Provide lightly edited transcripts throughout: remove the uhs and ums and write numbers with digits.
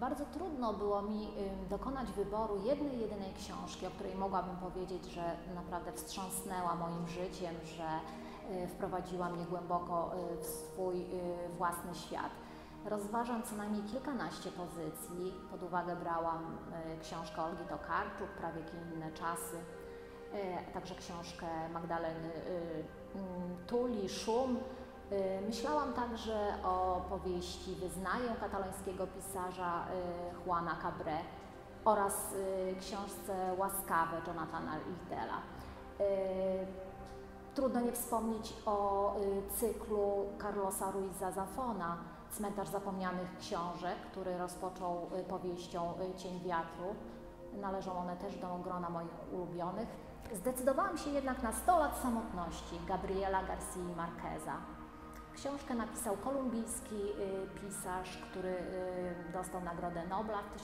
Bardzo trudno było mi dokonać wyboru jednej, jedynej książki, o której mogłabym powiedzieć, że naprawdę wstrząsnęła moim życiem, że wprowadziła mnie głęboko w swój własny świat. Rozważam co najmniej kilkanaście pozycji. Pod uwagę brałam książkę Olgi Tokarczuk, Prawie inne czasy, także książkę Magdaleny Tulli, Szum. Myślałam także o powieści Wyznaję katalońskiego pisarza Juana Cabré oraz książce Łaskawe Jonathana Littella. Trudno nie wspomnieć o cyklu Carlosa Ruiza Zafona, Cmentarz zapomnianych książek, który rozpoczął powieścią Cień wiatru. Należą one też do grona moich ulubionych. Zdecydowałam się jednak na 100 lat samotności Gabriela Garcii Marqueza. Książkę napisał kolumbijski pisarz, który dostał Nagrodę Nobla w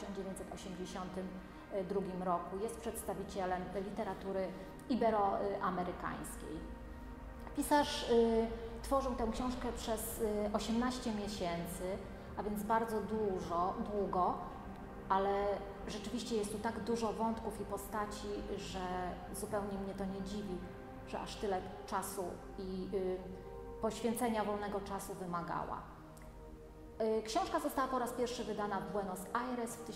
1982 roku. Jest przedstawicielem literatury iberoamerykańskiej. Pisarz tworzył tę książkę przez 18 miesięcy, a więc bardzo długo, ale rzeczywiście jest tu tak dużo wątków i postaci, że zupełnie mnie to nie dziwi, że aż tyle czasu i poświęcenia wolnego czasu wymagała. Książka została po raz pierwszy wydana w Buenos Aires w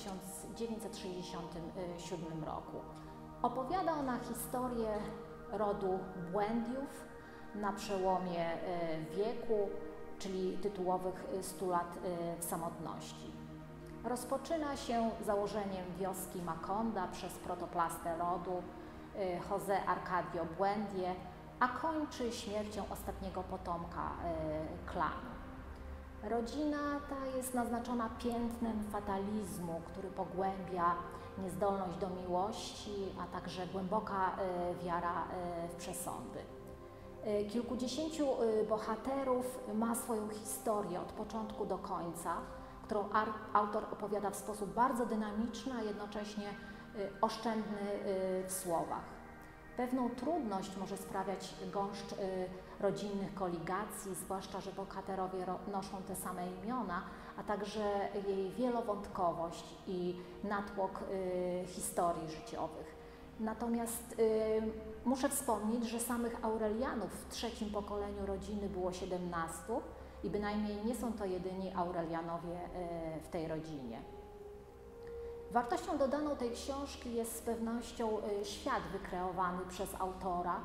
1967 roku. Opowiada ona historię rodu Błędiów na przełomie wieku, czyli tytułowych 100 lat w samotności. Rozpoczyna się założeniem wioski Macondo przez protoplastę rodu José Arcadio Buendía, a kończy śmiercią ostatniego potomka klanu. Rodzina ta jest naznaczona piętnem fatalizmu, który pogłębia niezdolność do miłości, a także głęboka wiara w przesądy. Kilkudziesięciu bohaterów ma swoją historię od początku do końca, którą autor opowiada w sposób bardzo dynamiczny, a jednocześnie oszczędny w słowach. Pewną trudność może sprawiać gąszcz rodzinnych koligacji, zwłaszcza że bohaterowie noszą te same imiona, a także jej wielowątkowość i natłok historii życiowych. Natomiast muszę wspomnieć, że samych Aurelianów w trzecim pokoleniu rodziny było 17 i bynajmniej nie są to jedyni Aurelianowie w tej rodzinie. Wartością dodaną tej książki jest z pewnością świat wykreowany przez autora,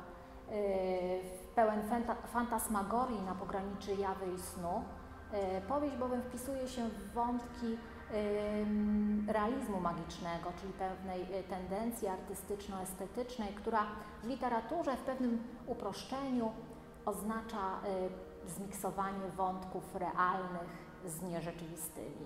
pełen fantasmagorii na pograniczy jawy i snu. Powieść bowiem wpisuje się w wątki realizmu magicznego, czyli pewnej tendencji artystyczno-estetycznej, która w literaturze w pewnym uproszczeniu oznacza zmiksowanie wątków realnych z nierzeczywistymi.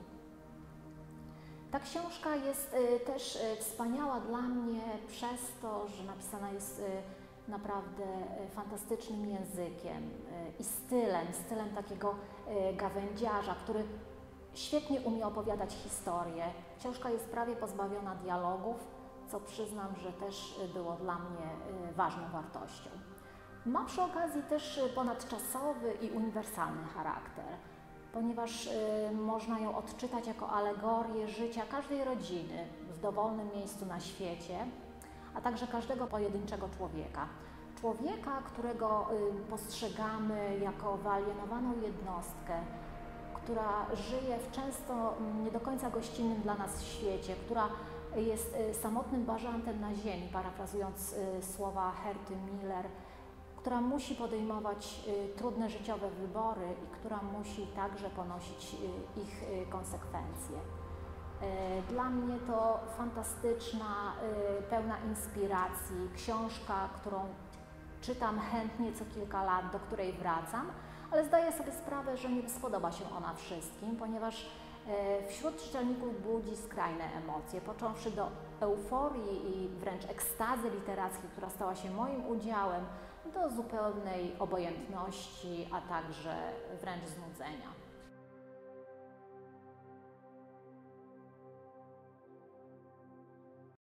Ta książka jest też wspaniała dla mnie przez to, że napisana jest naprawdę fantastycznym językiem i stylem takiego gawędziarza, który świetnie umie opowiadać historię. Książka jest prawie pozbawiona dialogów, co przyznam, że też było dla mnie ważną wartością. Ma przy okazji też ponadczasowy i uniwersalny charakter, ponieważ można ją odczytać jako alegorię życia każdej rodziny w dowolnym miejscu na świecie, a także każdego pojedynczego człowieka. Człowieka, którego postrzegamy jako wyalienowaną jednostkę, która żyje w często nie do końca gościnnym dla nas świecie, która jest samotnym bażantem na ziemi, parafrazując słowa Herty Miller, która musi podejmować trudne życiowe wybory i która musi także ponosić ich konsekwencje. Dla mnie to fantastyczna, pełna inspiracji książka, którą czytam chętnie co kilka lat, do której wracam, ale zdaję sobie sprawę, że nie spodoba się ona wszystkim, ponieważ wśród czytelników budzi skrajne emocje, począwszy do euforii i wręcz ekstazy literackiej, która stała się moim udziałem, do zupełnej obojętności, a także wręcz znudzenia.